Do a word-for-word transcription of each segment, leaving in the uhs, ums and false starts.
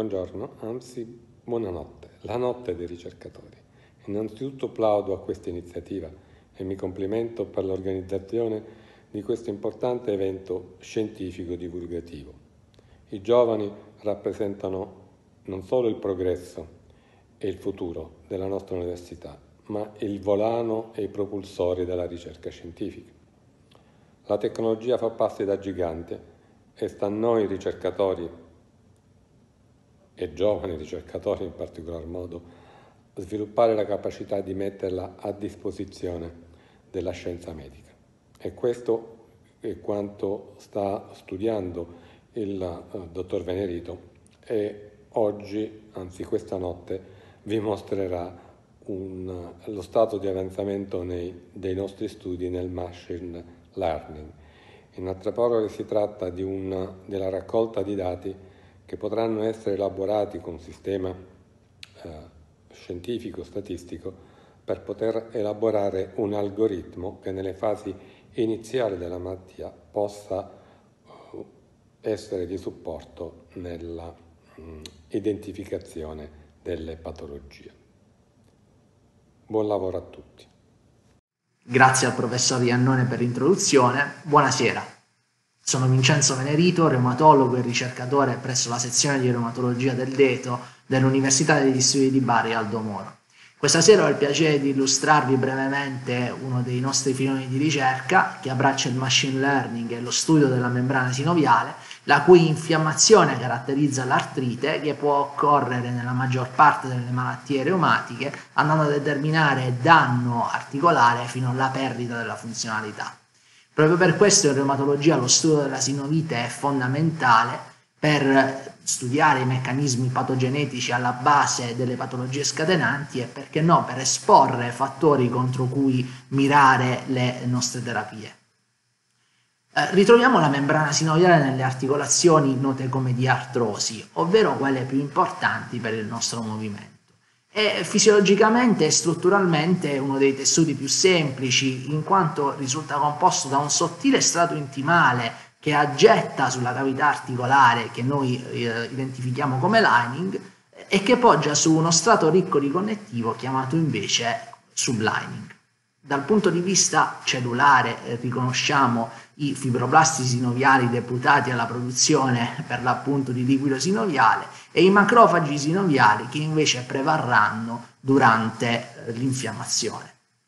buongiorno, anzi buonanotte, la notte dei ricercatori. Innanzitutto plaudo a questa iniziativa e mi complimento per l'organizzazione di questo importante evento scientifico divulgativo. I giovani rappresentano non solo il progresso e il futuro della nostra università, ma il volano e i propulsori della ricerca scientifica. La tecnologia fa passi da gigante e sta a noi ricercatori e giovani ricercatori in particolar modo sviluppare la capacità di metterla a disposizione della scienza medica. E questo è quanto sta studiando il uh, dottor Venerito e oggi, anzi questa notte, vi mostrerà un, uh, lo stato di avanzamento nei, dei nostri studi nel machine learning. In altre parole si tratta di una, della raccolta di dati che potranno essere elaborati con un sistema eh, scientifico, statistico, per poter elaborare un algoritmo che nelle fasi iniziali della malattia possa uh, essere di supporto nella mh, identificazione delle patologie. Buon lavoro a tutti. Grazie al professor Iannone per l'introduzione. Buonasera. Sono Vincenzo Venerito, reumatologo e ricercatore presso la sezione di reumatologia del Deto dell'Università degli Studi di Bari Aldo Moro. Questa sera ho il piacere di illustrarvi brevemente uno dei nostri filoni di ricerca che abbraccia il machine learning e lo studio della membrana sinoviale, la cui infiammazione caratterizza l'artrite che può occorrere nella maggior parte delle malattie reumatiche, andando a determinare danno articolare fino alla perdita della funzionalità. Proprio per questo in reumatologia lo studio della sinovite è fondamentale per studiare i meccanismi patogenetici alla base delle patologie scatenanti e, perché no, per esporre fattori contro cui mirare le nostre terapie. Eh, ritroviamo la membrana sinoviale nelle articolazioni note come di artrosi, ovvero quelle più importanti per il nostro movimento. È fisiologicamente e strutturalmente uno dei tessuti più semplici, in quanto risulta composto da un sottile strato intimale che aggetta sulla cavità articolare che noi eh, identifichiamo come lining e che poggia su uno strato ricco di connettivo chiamato invece sublining. Dal punto di vista cellulare eh, riconosciamo i fibroblasti sinoviali deputati alla produzione per l'appunto di liquido sinoviale e i macrofagi sinoviali che invece prevarranno durante eh, l'infiammazione.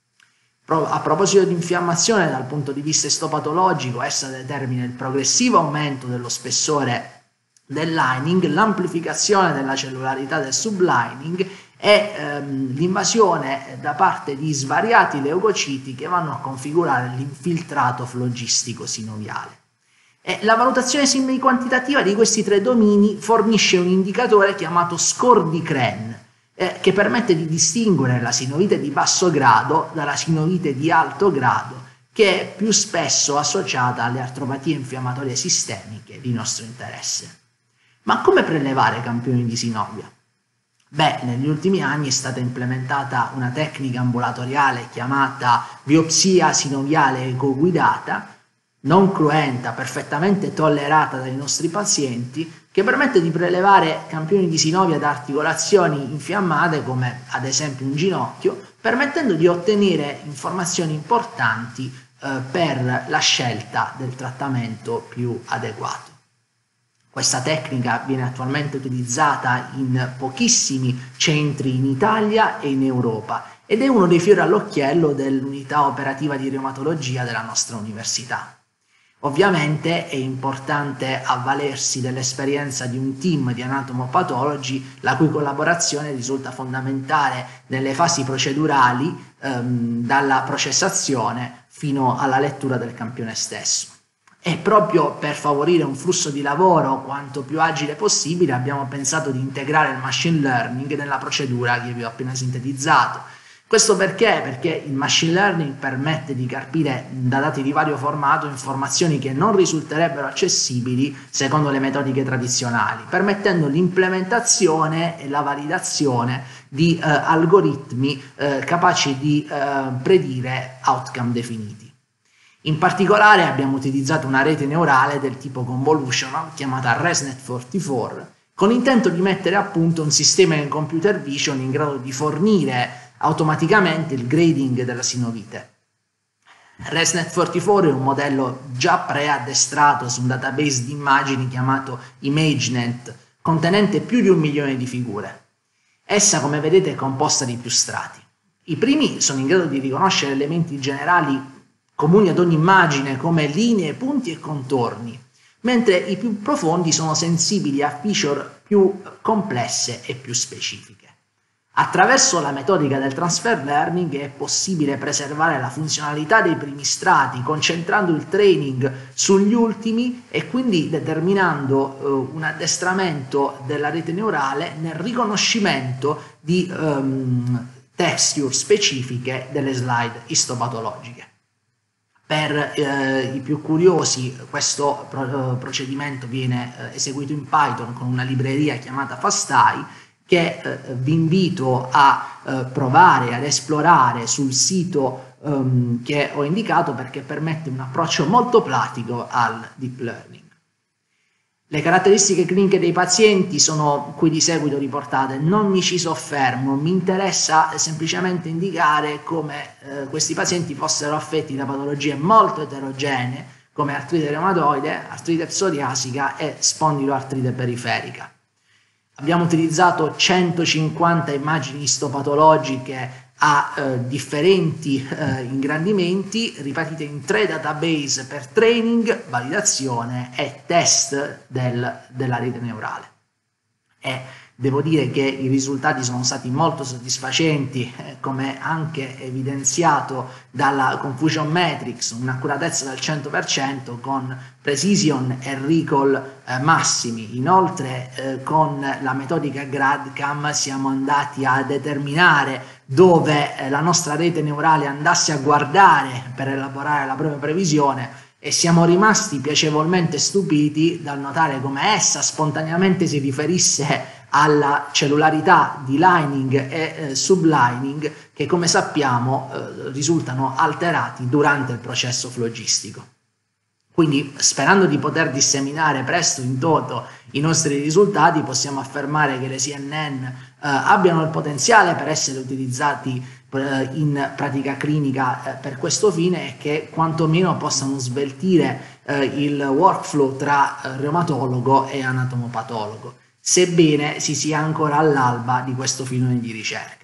Pro- a proposito di infiammazione, dal punto di vista istopatologico, essa determina il progressivo aumento dello spessore del lining, l'amplificazione della cellularità del sublining e ehm, l'invasione da parte di svariati leucociti che vanno a configurare l'infiltrato flogistico sinoviale. E la valutazione semi-quantitativa di questi tre domini fornisce un indicatore chiamato score di Kren, eh, che permette di distinguere la sinovite di basso grado dalla sinovite di alto grado, che è più spesso associata alle artropatie infiammatorie sistemiche di nostro interesse. Ma come prelevare campioni di sinovia? Beh, negli ultimi anni è stata implementata una tecnica ambulatoriale chiamata biopsia sinoviale ecoguidata, non cruenta, perfettamente tollerata dai nostri pazienti, che permette di prelevare campioni di sinovia da articolazioni infiammate come ad esempio un ginocchio, permettendo di ottenere informazioni importanti eh, per la scelta del trattamento più adeguato. Questa tecnica viene attualmente utilizzata in pochissimi centri in Italia e in Europa ed è uno dei fiori all'occhiello dell'unità operativa di reumatologia della nostra università. Ovviamente è importante avvalersi dell'esperienza di un team di anatomopatologi la cui collaborazione risulta fondamentale nelle fasi procedurali, ehm, dalla processazione fino alla lettura del campione stesso. E proprio per favorire un flusso di lavoro quanto più agile possibile abbiamo pensato di integrare il machine learning nella procedura che vi ho appena sintetizzato. Questo perché? Perché il machine learning permette di carpire da dati di vario formato informazioni che non risulterebbero accessibili secondo le metodiche tradizionali, permettendo l'implementazione e la validazione di eh, algoritmi eh, capaci di eh, predire outcome definiti. In particolare abbiamo utilizzato una rete neurale del tipo convolutional chiamata ResNet quarantaquattro con l'intento di mettere a punto un sistema in computer vision in grado di fornire automaticamente il grading della sinovite. ResNet quarantaquattro è un modello già preaddestrato su un database di immagini chiamato ImageNet, contenente più di un milione di figure. Essa, come vedete, è composta di più strati. I primi sono in grado di riconoscere elementi generali comuni ad ogni immagine come linee, punti e contorni, mentre i più profondi sono sensibili a feature più complesse e più specifiche. Attraverso la metodica del transfer learning è possibile preservare la funzionalità dei primi strati, concentrando il training sugli ultimi e quindi determinando eh, un addestramento della rete neurale nel riconoscimento di um, texture specifiche delle slide istopatologiche. Per eh, i più curiosi questo pro procedimento viene eh, eseguito in Python con una libreria chiamata FastEye che eh, vi invito a eh, provare, ad esplorare sul sito um, che ho indicato, perché permette un approccio molto pratico al deep learning. Le caratteristiche cliniche dei pazienti sono qui di seguito riportate, non mi ci soffermo, mi interessa semplicemente indicare come eh, questi pazienti fossero affetti da patologie molto eterogenee come artrite reumatoide, artrite psoriasica e spondiloartrite periferica. Abbiamo utilizzato centocinquanta immagini istopatologiche a eh, differenti eh, ingrandimenti ripartite in tre database per training, validazione e test del, della rete neurale. E devo dire che i risultati sono stati molto soddisfacenti, eh, come anche evidenziato dalla Confusion Matrix, un'accuratezza del cento per cento con precision e recall eh, massimi. Inoltre eh, con la metodica GradCam siamo andati a determinare dove eh, la nostra rete neurale andasse a guardare per elaborare la propria previsione, e siamo rimasti piacevolmente stupiti dal notare come essa spontaneamente si riferisse alla cellularità di lining e eh, sublining che, come sappiamo, eh, risultano alterati durante il processo flogistico. Quindi, sperando di poter disseminare presto in toto i nostri risultati, possiamo affermare che le C N N eh, abbiano il potenziale per essere utilizzati eh, in pratica clinica eh, per questo fine, e che quantomeno possano sveltire eh, il workflow tra eh, reumatologo e anatomopatologo, sebbene si sia ancora all'alba di questo filone di ricerca.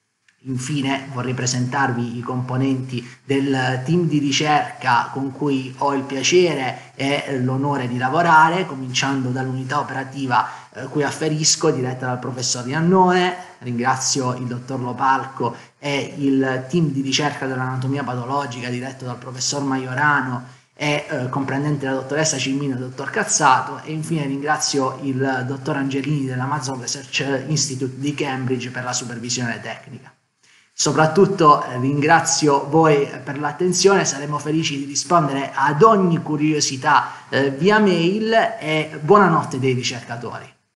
Infine vorrei presentarvi i componenti del team di ricerca con cui ho il piacere e l'onore di lavorare, cominciando dall'unità operativa eh, cui afferisco, diretta dal professor Iannone. Ringrazio il dottor Lopalco e il team di ricerca dell'anatomia patologica diretto dal professor Maiorano e eh, comprendente la dottoressa Cimino e il dottor Cazzato, e infine ringrazio il dottor Angelini dell'Amazon Research Institute di Cambridge per la supervisione tecnica. Soprattutto eh, ringrazio voi per l'attenzione, saremo felici di rispondere ad ogni curiosità eh, via mail, e buonanotte dei ricercatori.